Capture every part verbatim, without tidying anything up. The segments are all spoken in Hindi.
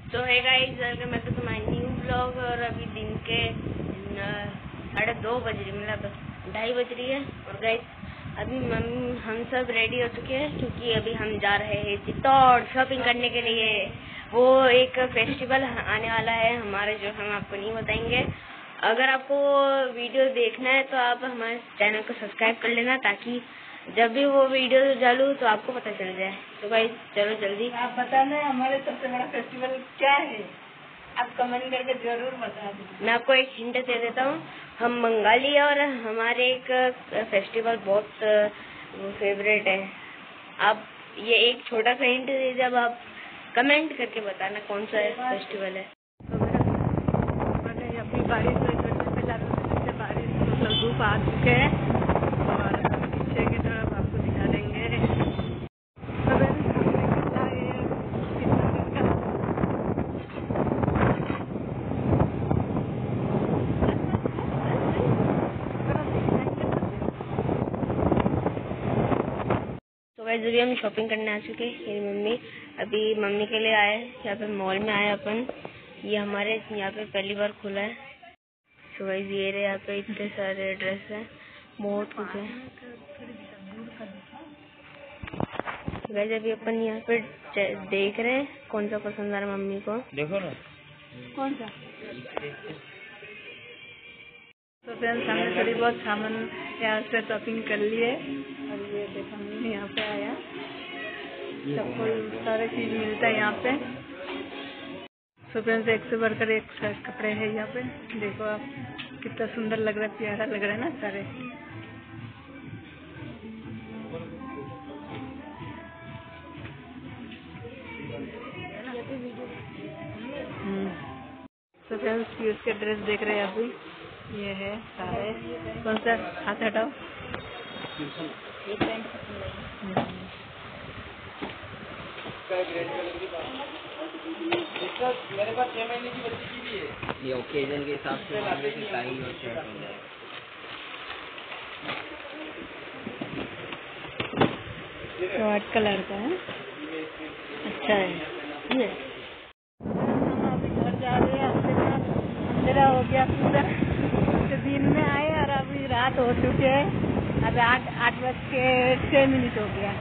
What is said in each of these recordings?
तो है guys, welcome back to my new blog. और अभी दिन के साढ़े दो बज रही, मतलब ढाई बज रही है। और गाइस अभी मम्मी हम सब रेडी हो चुके हैं क्योंकि अभी हम जा रहे हैं चित्तौड़ शॉपिंग करने के लिए। वो एक फेस्टिवल आने वाला है हमारे, जो हम आपको नहीं बताएंगे। अगर आपको वीडियो देखना है तो आप हमारे चैनल को सब्सक्राइब कर लेना, ताकि जब भी वो वीडियो डालूं तो आपको पता चल जाए। तो भाई चलो जल्दी। आप बताना हमारे सबसे बड़ा फेस्टिवल क्या है, आप कमेंट करके जरूर बता दें। मैं आपको एक हिंट दे देता हूँ, हम बंगाली है और हमारे एक फेस्टिवल बहुत फेवरेट है। आप ये एक छोटा सा हिंट दे, जब आप कमेंट करके बताना कौन सा फेस्टिवल है। अभी बारिश से बारिश मतलब धूप आ चुके हैं और पीछे की तरफ आपको दिखा देंगे। तो वैसे भी हम शॉपिंग करने आ चुके हैं। मेरी मम्मी अभी मम्मी के लिए आए, यहाँ पे मॉल में आए अपन। ये हमारे यहाँ पे पहली बार खुला है। तो वैसे ये रहे, यहाँ पे इतने सारे ड्रेस हैं, बहुत कुछ है। वैसे अभी अपन यहाँ पे देख रहे हैं कौन सा पसंद आ रहा है मम्मी को। देखो ना कौन सा। तो फ्रेंड्स हमने थोड़ी बहुत सामान यहाँ से शॉपिंग कर लिए और ये देखो हमने यहाँ पे आया, सबको सारे चीज मिलता है यहाँ पे। तो फ्रेंड्स एक से बढ़कर एक कपड़े हैं यहाँ पे, देखो आप कितना सुंदर लग रहा है, प्यारा लग रहा है ना सारे। तो फ्रेंड्स पीयूष के ड्रेस देख रहे हैं अभी, ये है सारे। कौन सा, हाथ हटाओ। मेरे पास छह महीने की बच्ची की भी है। ये ओकेजन के हिसाब से टाई और शर्ट हो जाए। व्हाइट कलर का है, अच्छा है ये। हम अभी घर जा रहे हैं, अंधेरा हो गया पूरा। तो दिन में आए और अभी रात हो चुके हैं, अभी आठ आठ बज के छः मिनट हो गया।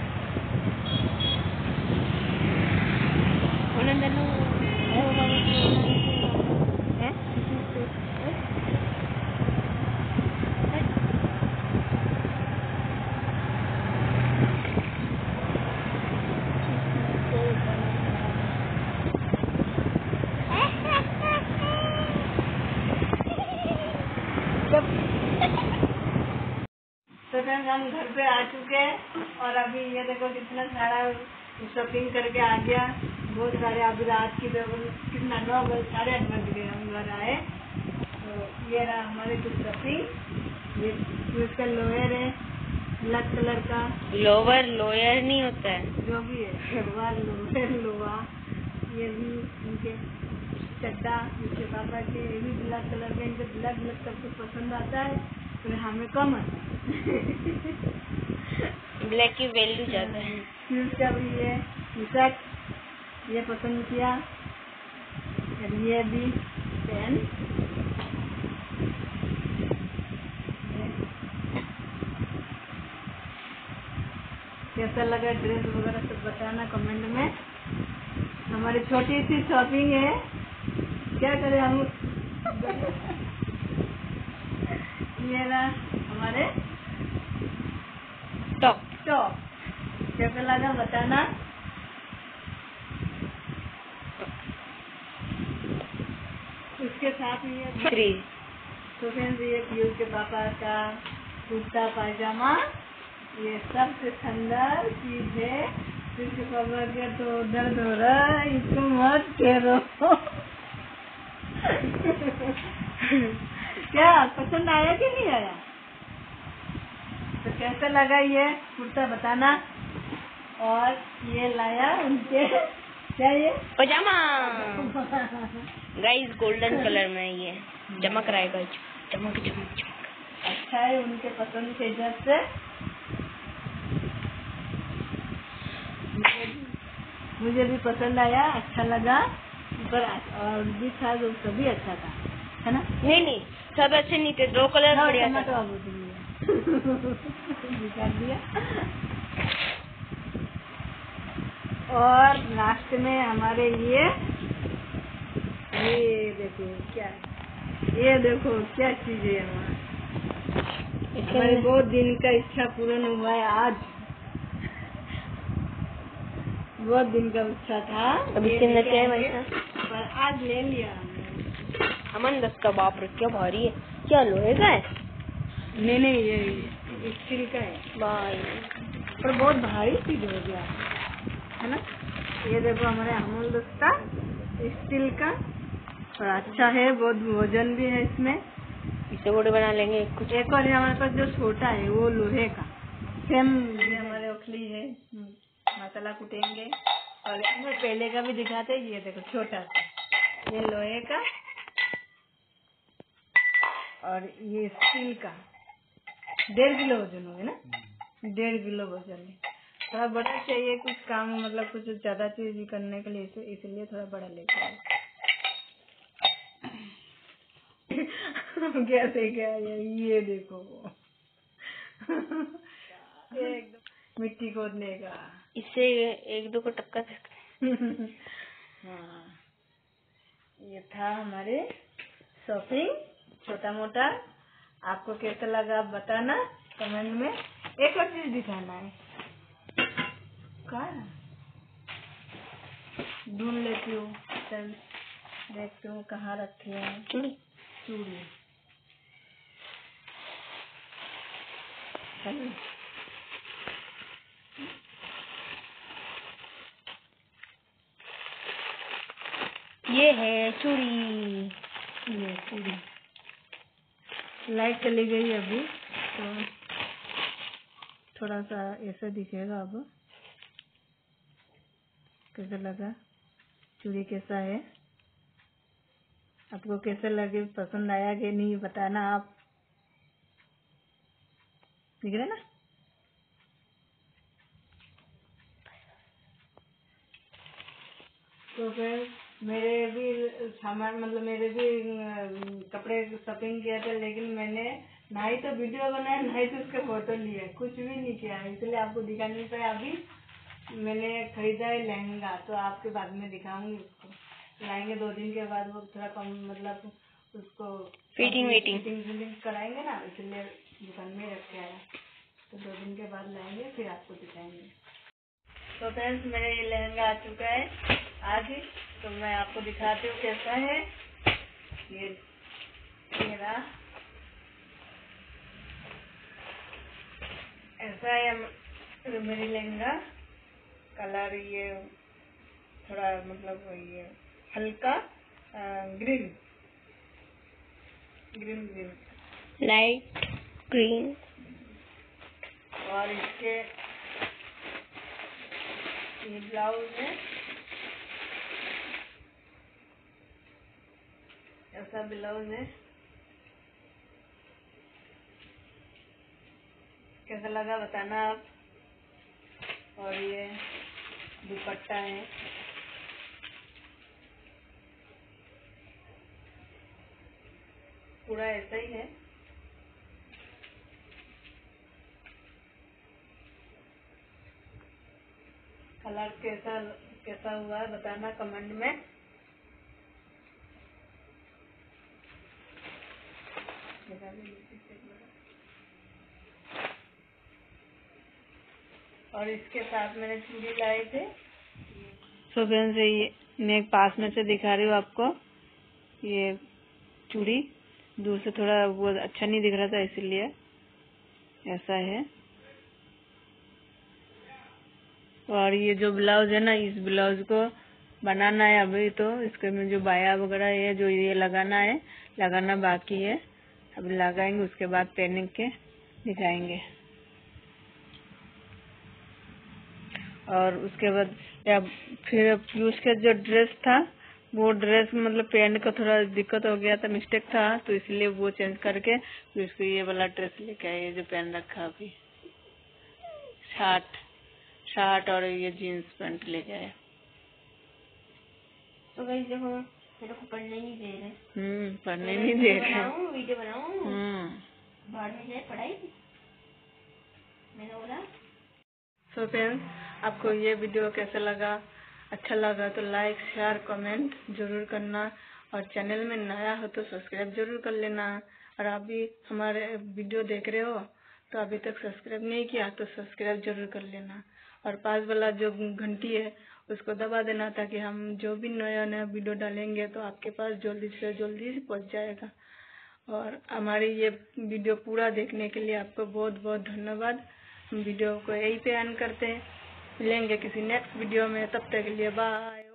तो फ्रेंड्स हम घर पे आ चुके हैं और अभी ये देखो कितना सारा शॉपिंग करके आ गया, बहुत सारे। अभी रात की कितना नौ बजे साढ़े आठ बज गए हम घर आए। तो ये रहा हमारे कुछ शॉपिंग। ये इसका लोअर है ब्लैक कलर का। लोअर लोअर नहीं होता है, जो भी है लोअर लोअर लोआ। ये भी इनके चड्डा, इसके पापा के, ये भी ब्लैक कलर का। इनके ब्लैक ब्लैक सबको पसंद आता है, तो हमें कम है। ब्लैक की वैल्यू ज्यादा है। इसका भी ये शर्ट ये पसंद किया, और ये भी पेन। कैसा लगा ड्रेस वगैरह सब बताना कमेंट में। हमारी छोटी सी शॉपिंग है, क्या करें हम। ये ना हमारे टॉप टॉप, कैसा लगा बताना। उसके साथ ये थ्री। तो फ्रेंड्स ये पीयूष के पापा का कुर्ता पायजामा, ये सबसे सुंदर चीज है। पीयूष के पापा का तो दर्द हो रहा है, इसको मत करो। क्या पसंद आया कि नहीं आया, तो कैसा लगा ये कुर्ता बताना। और ये लाया उनके क्या, ये पजामा गाइस गोल्डन कलर में, ये चमक रहा है गाइस, चमक चमक चमक। अच्छा है, उनके पसंद के हिसाब से। मुझे भी पसंद आया, अच्छा लगा। पर और भी था जो सभी अच्छा था, है ना? नहीं नहीं, सब अच्छे नहीं थे, दो कलर बढ़िया टमाटो था। आलू दिखा दिया। और लास्ट में हमारे ये ये देखो क्या है, ये देखो क्या चीज है हमारा, हमारे बहुत दिन का इच्छा पूर्ण हुआ है आज। बहुत दिन का इच्छा था, अब इसके अंदर क्या है भाई साहब? पर आज ले लिया हमने। अमन दस का बाप रे क्या भारी है, क्या लोहे का है? नहीं नहीं, ये स्टील का है भाई, पर बहुत भारी चीज हो गया, है ना? ये देखो हमारे अमूल दस्ता स्टील का, और अच्छा है, बहुत वजन भी है इसमें। इसे बड़े बना लेंगे कुछ। एक और हमारे पास जो छोटा है वो लोहे का, सेम ये हमारे ओखली है, मसाला कुटेंगे। और इसमें पहले का भी दिखाते हैं, ये देखो छोटा सा, ये लोहे का और ये स्टील का, डेढ़ किलो वजन होगा ना, डेढ़ किलो वजन है। थोड़ा बड़ा चाहिए कुछ काम, मतलब कुछ ज्यादा चीज करने के लिए, इसलिए थोड़ा बड़ा लेके आए। कैसे क्या है ये देखो, एकदम मिट्टी खोदने का, इससे एक दो को टक्कर सकते। हाँ, ये था हमारे शॉपिंग छोटा मोटा। आपको कैसा लगा आप बताना कमेंट में। एक और चीज दिखाना है, कहाँ ढूंढ लेती हूँ, चल देखती हूँ कहाँ रखी है चूड़ी। चूड़ी। ये है चूड़ी, ये चूड़ी। लाइट चली गई अभी तो थोड़ा सा ऐसा दिखेगा। अब कैसा लगा चूड़ी, कैसा है, आपको कैसा लगे, पसंद आया कि नहीं बताना आप। दिख रहा है ना? तो फिर मेरे भी सामान, मतलब मेरे भी कपड़े शॉपिंग किया था, लेकिन मैंने ना ही तो वीडियो बनाया ना ही तो उसके फोटो लिए, कुछ भी नहीं किया, इसलिए आपको दिखा नहीं पाया। अभी मैंने खरीदा है लहंगा, तो आपके बाद में दिखाऊंगी उसको। लाएंगे दो दिन के बाद, वो थोड़ा कम, मतलब उसको फिटिंग वेटिंग फिटिंग कराएंगे ना, इसलिए दुकान में रख के आया। तो दो दिन के बाद लाएंगे, फिर आपको दिखाएंगे। तो फ्रेंड्स, मेरा ये लहंगा आ चुका है आज ही, तो मैं आपको दिखाती हूँ कैसा है। ये मेरा ऐसा है मेरी लहंगा। कलर ये थोड़ा, मतलब ये हल्का green green green light green. और इसके ये ब्लाउज है, ऐसा ब्लाउज है। कैसा लगा बताना आप। और ये दुपट्टा है, पूरा ऐसा ही है। कलर कैसा कैसा हुआ है बताना कमेंट में। और इसके साथ मैंने चूड़ी लाए थे। सो फ्रेंड्स, ये मैं पास में से दिखा रही हूँ आपको। ये चूड़ी दूर से थोड़ा वो अच्छा नहीं दिख रहा था, इसलिए ऐसा है। और ये जो ब्लाउज है ना, इस ब्लाउज को बनाना है अभी, तो इसके में जो बाया वगैरह है, जो ये लगाना है, लगाना बाकी है। अभी लगाएंगे, उसके बाद पहन के दिखाएंगे। और उसके बाद या फिर उसका जो ड्रेस था, वो ड्रेस मतलब पहनने का थोड़ा दिक्कत हो गया था, मिस्टेक था, तो इसलिए वो चेंज करके फिर उसको ये वाला ड्रेस लेके आए, ये जो पहन रखा अभी, शर्ट शर्ट और ये जीन्स पैंट लेके आए। तो गाइस देखो मेरे को पढ़ने नहीं दे रहे। हम्म पढ़ने नहीं दे रहे। बनाऊं वीडियो बनाऊं। हम्म बाहर में जाए पढ़ाई मैंने बोला। सो फ्रेंड्स आपको ये वीडियो कैसा लगा? अच्छा लगा तो लाइक शेयर कमेंट जरूर करना और चैनल में नया हो तो सब्सक्राइब जरूर कर लेना। और आप भी हमारे वीडियो देख रहे हो तो अभी तक सब्सक्राइब नहीं किया तो सब्सक्राइब जरूर कर लेना और पास वाला जो घंटी है उसको दबा देना ताकि हम जो भी नया नया वीडियो डालेंगे तो आपके पास जल्दी से जल्दी पहुंच जाएगा। और हमारी ये वीडियो पूरा देखने के लिए आपको बहुत बहुत धन्यवाद। हम वीडियो को यहीं पे एंड करते हैं, मिलेंगे किसी नेक्स्ट वीडियो में, तब तक के लिए बाय।